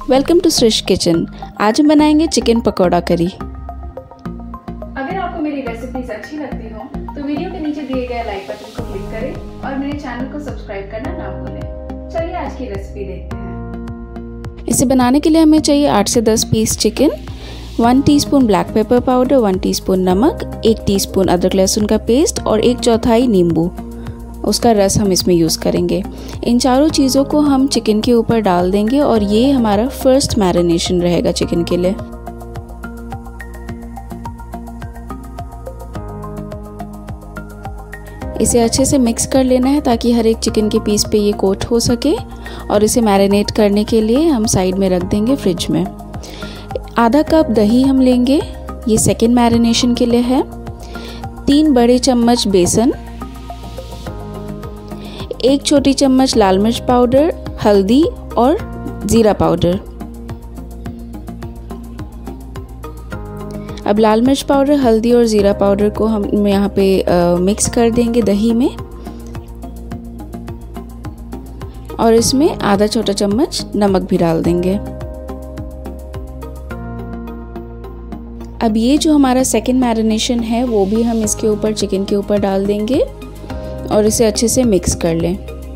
Welcome to सृश kitchen. आज हम बनाएंगे चिकन पकौड़ा करी। अगर आपको मेरी रेसिपीज अच्छी लगती हो तो वीडियो के नीचे दिए गए लाइक बटन को क्लिक करें और मेरे चैनल को सब्सक्राइब करना ना भूलें। चलिए आज की रेसिपी देखते हैं। इसे बनाने के लिए हमें चाहिए 8 से 10 piece chicken, 1 teaspoon black pepper powder, 1 teaspoon नमक, 1 टीस्पून अदरक लहसुन का पेस्ट और 1/4 नींबू, उसका रस हम इसमें यूज़ करेंगे। इन चारों चीज़ों को हम चिकन के ऊपर डाल देंगे और ये हमारा फर्स्ट मैरिनेशन रहेगा चिकन के लिए। इसे अच्छे से मिक्स कर लेना है ताकि हर एक चिकन के पीस पे ये कोट हो सके और इसे मैरिनेट करने के लिए हम साइड में रख देंगे फ्रिज में। आधा कप दही हम लेंगे, ये सेकेंड मैरिनेशन के लिए है। 3 बड़े चम्मच बेसन, 1 छोटी चम्मच लाल मिर्च पाउडर, हल्दी और ज़ीरा पाउडर। अब लाल मिर्च पाउडर, हल्दी और ज़ीरा पाउडर को हम यहाँ पे मिक्स कर देंगे दही में और इसमें आधा छोटा चम्मच नमक भी डाल देंगे। अब ये जो हमारा सेकेंड मैरिनेशन है वो भी हम इसके ऊपर चिकन के ऊपर डाल देंगे और इसे अच्छे से मिक्स कर लें।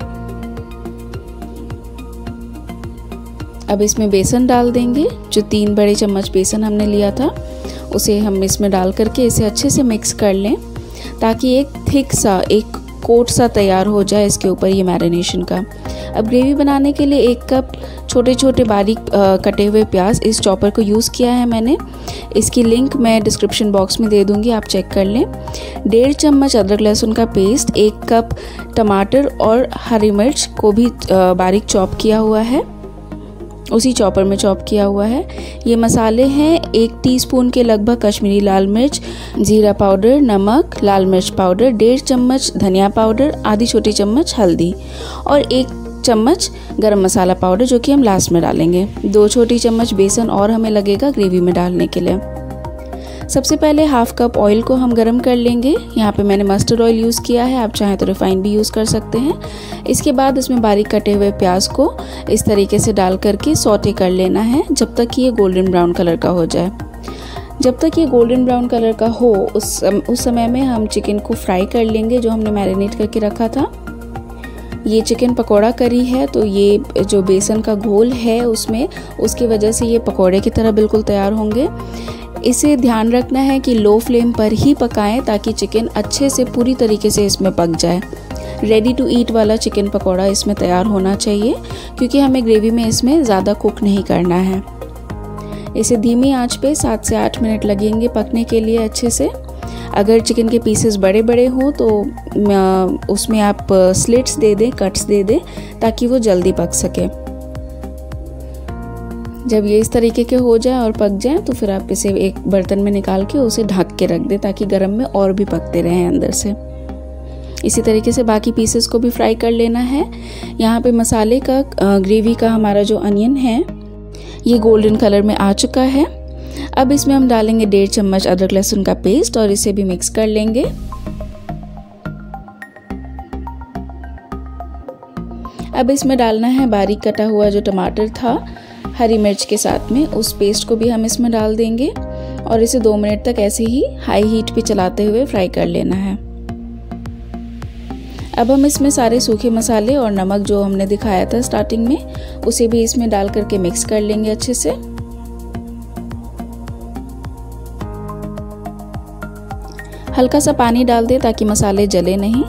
अब इसमें बेसन डाल देंगे, जो 3 बड़े चम्मच बेसन हमने लिया था उसे हम इसमें डाल करके इसे अच्छे से मिक्स कर लें ताकि एक थिक सा, एक कोट सा तैयार हो जाए इसके ऊपर ये मैरिनेशन का। अब ग्रेवी बनाने के लिए 1 कप छोटे छोटे बारीक कटे हुए प्याज, इस चॉपर को यूज़ किया है मैंने। इसकी लिंक मैं डिस्क्रिप्शन बॉक्स में दे दूंगी, आप चेक कर लें। 1.5 चम्मच अदरक लहसुन का पेस्ट, 1 कप टमाटर और हरी मिर्च को भी बारीक चॉप किया हुआ है, उसी चॉपर में चॉप किया हुआ है। ये मसाले हैं 1 टीस्पून के लगभग कश्मीरी लाल मिर्च, जीरा पाउडर, नमक, लाल मिर्च पाउडर, 1.5 चम्मच धनिया पाउडर, आधी छोटी चम्मच हल्दी और 1 चम्मच गरम मसाला पाउडर जो कि हम लास्ट में डालेंगे। 2 छोटी चम्मच बेसन और हमें लगेगा ग्रेवी में डालने के लिए। सबसे पहले 1/2 कप ऑयल को हम गरम कर लेंगे। यहाँ पे मैंने मस्टर्ड ऑयल यूज़ किया है, आप चाहें तो रिफाइंड भी यूज़ कर सकते हैं। इसके बाद इसमें बारीक कटे हुए प्याज को इस तरीके से डाल करके सौटे कर लेना है जब तक कि ये गोल्डन ब्राउन कलर का हो जाए। जब तक ये गोल्डन ब्राउन कलर का हो उस समय में हम चिकन को फ्राई कर लेंगे जो हमने मैरिनेट करके रखा था। ये चिकन पकोड़ा करी है तो ये जो बेसन का घोल है उसमें, उसकी वजह से ये पकोड़े की तरह बिल्कुल तैयार होंगे। इसे ध्यान रखना है कि लो फ्लेम पर ही पकाएं ताकि चिकन अच्छे से पूरी तरीके से इसमें पक जाए। रेडी टू ईट वाला चिकन पकोड़ा इसमें तैयार होना चाहिए क्योंकि हमें ग्रेवी में इसमें ज़्यादा कुक नहीं करना है। इसे धीमी आंच पे 7 से 8 मिनट लगेंगे पकने के लिए अच्छे से। अगर चिकन के पीसेस बड़े बड़े हों तो उसमें आप स्लिट्स दे दें, कट्स दे दें ताकि वो जल्दी पक सके। जब ये इस तरीके के हो जाए और पक जाए तो फिर आप इसे एक बर्तन में निकाल के उसे ढक के रख दें ताकि गर्म में और भी पकते रहें अंदर से। इसी तरीके से बाकी पीसेस को भी फ्राई कर लेना है। यहाँ पे मसाले का ग्रेवी का हमारा जो अनियन है ये गोल्डन कलर में आ चुका है। अब इसमें हम डालेंगे 1.5 चम्मच अदरक लहसुन का पेस्ट और इसे भी मिक्स कर लेंगे। अब इसमें डालना है बारीक कटा हुआ जो टमाटर था हरी मिर्च के साथ में, उस पेस्ट को भी हम इसमें डाल देंगे और इसे 2 मिनट तक ऐसे ही हाई हीट पे चलाते हुए फ्राई कर लेना है। अब हम इसमें सारे सूखे मसाले और नमक जो हमने दिखाया था स्टार्टिंग में उसे भी इसमें डाल करके मिक्स कर लेंगे अच्छे से। हल्का सा पानी डाल दें ताकि मसाले जले नहीं।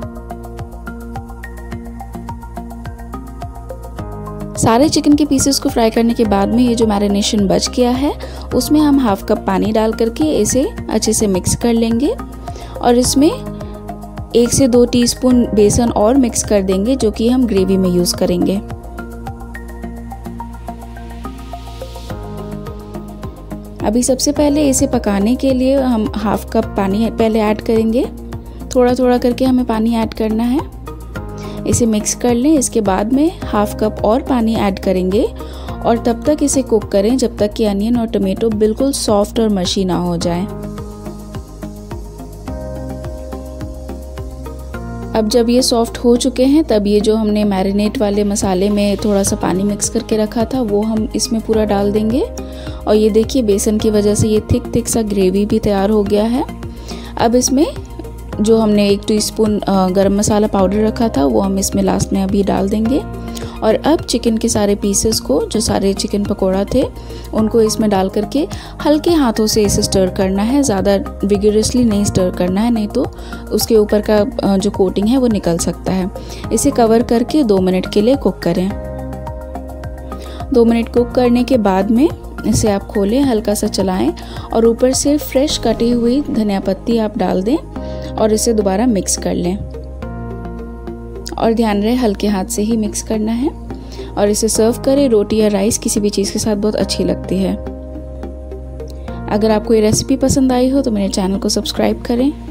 सारे चिकन के पीसेस को फ्राई करने के बाद में ये जो मैरिनेशन बच गया है उसमें हम 1/2 कप पानी डाल करके इसे अच्छे से मिक्स कर लेंगे और इसमें 1 से 2 टीस्पून बेसन और मिक्स कर देंगे जो कि हम ग्रेवी में यूज़ करेंगे। अभी सबसे पहले इसे पकाने के लिए हम 1/2 कप पानी पहले ऐड करेंगे, थोड़ा थोड़ा करके हमें पानी ऐड करना है। इसे मिक्स कर लें। इसके बाद में 1/2 कप और पानी ऐड करेंगे और तब तक इसे कुक करें जब तक कि अनियन और टमाटो बिल्कुल सॉफ्ट और मशी ना हो जाए। अब जब ये सॉफ्ट हो चुके हैं तब ये जो हमने मैरिनेट वाले मसाले में थोड़ा सा पानी मिक्स करके रखा था वो हम इसमें पूरा डाल देंगे। और ये देखिए बेसन की वजह से ये थिक सा ग्रेवी भी तैयार हो गया है। अब इसमें जो हमने 1 टीस्पून गरम मसाला पाउडर रखा था वो हम इसमें लास्ट में अभी डाल देंगे। और अब चिकन के सारे पीसेस को, जो सारे चिकन पकोड़ा थे, उनको इसमें डाल करके हल्के हाथों से इसे स्टर करना है। ज़्यादा विगरसली नहीं स्टर करना है, नहीं तो उसके ऊपर का जो कोटिंग है वो निकल सकता है। इसे कवर करके 2 मिनट के लिए कुक करें। 2 मिनट कुक करने के बाद में इसे आप खोलें, हल्का सा चलाएं और ऊपर से फ्रेश कटी हुई धनिया पत्ती आप डाल दें और इसे दोबारा मिक्स कर लें। और ध्यान रहे हल्के हाथ से ही मिक्स करना है। और इसे सर्व करें, रोटी या राइस किसी भी चीज़ के साथ बहुत अच्छी लगती है। अगर आपको ये रेसिपी पसंद आई हो तो मेरे चैनल को सब्सक्राइब करें।